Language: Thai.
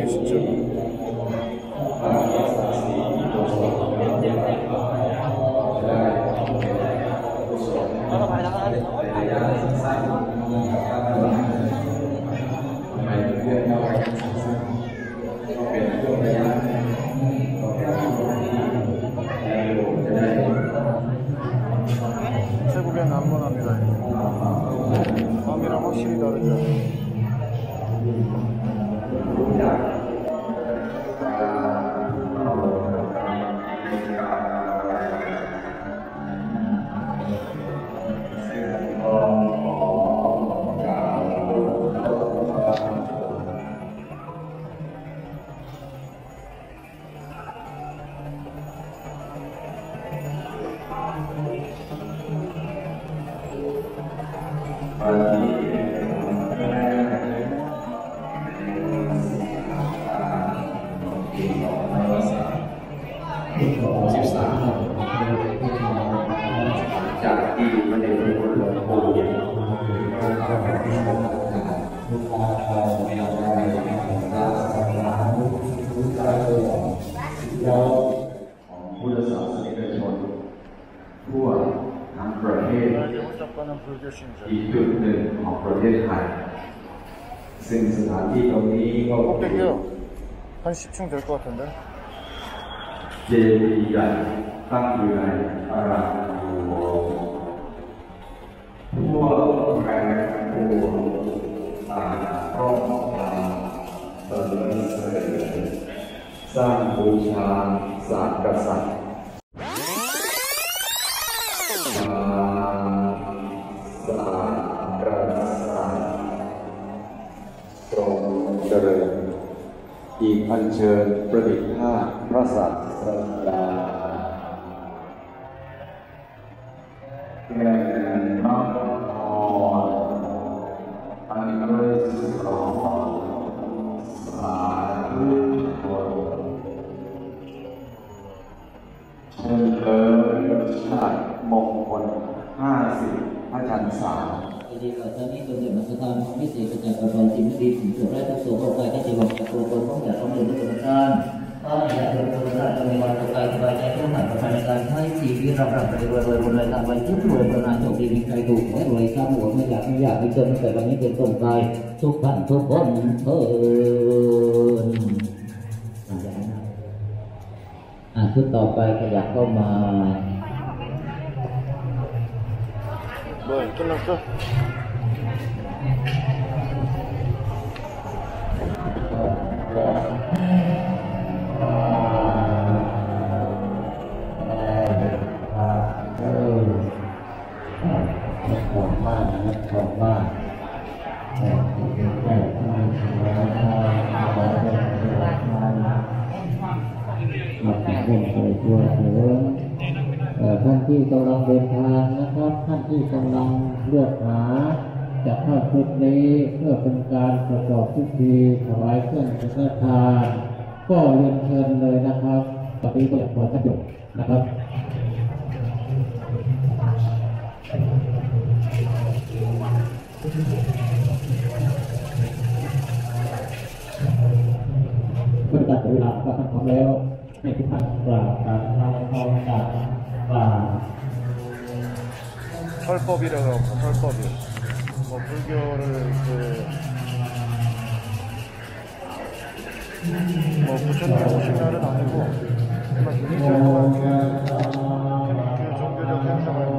이쁘네 진짜. 태국엔 난무합니다. 밤이랑 확실히 다르죠. 꼭대기요. 한 10층 될 것 같은데. 안전 프레디타 프라사มงคล50 พระจันทร์3ดีกว่าตอนนี้ตัวเด็กมาสตาร์ทพิเศษกระจายกระจายสิ่งดีสิ่งชั่วร้ายทั้งตัวเข้าไปก็จะบอกจากตัวตนของอย่างของเด็กทุกประการตอนนี้เราตัวเราในวันต่อไปสบายใจทุกหน่ายประการในการใช้ชีวิตเราไปรวยๆบนเลยตามไปทุกรวยประการโชคดีมีใครถูกไม่รวยข้ามหัวไม่อยากไม่เกินแต่วันนี้เป็นต้นไปทุกท่านทุกคนชุดต่อไปขยับเข้ามา 끝났어? ท่านที่กำลังเดินทางนะครับท่านที่กำลังเลือกหาจะเข้าชุดนี้เพื่อเป็นการประกอบพิธีถวายเครื่องสังฆทานก็เรียนเชิญเลยนะครับตอนนี้ก็อยากขอท่านหยุดนะครับเพื่อการเวลาก็ทำพร้อมแล้วให้ทุกท่านกล่าวการทำพร้อมกัน 설법이라고 하고 설법이 뭐 불교를 뭐 부처님 오신 날은 아니고 정말 유니티한 종교적 행사를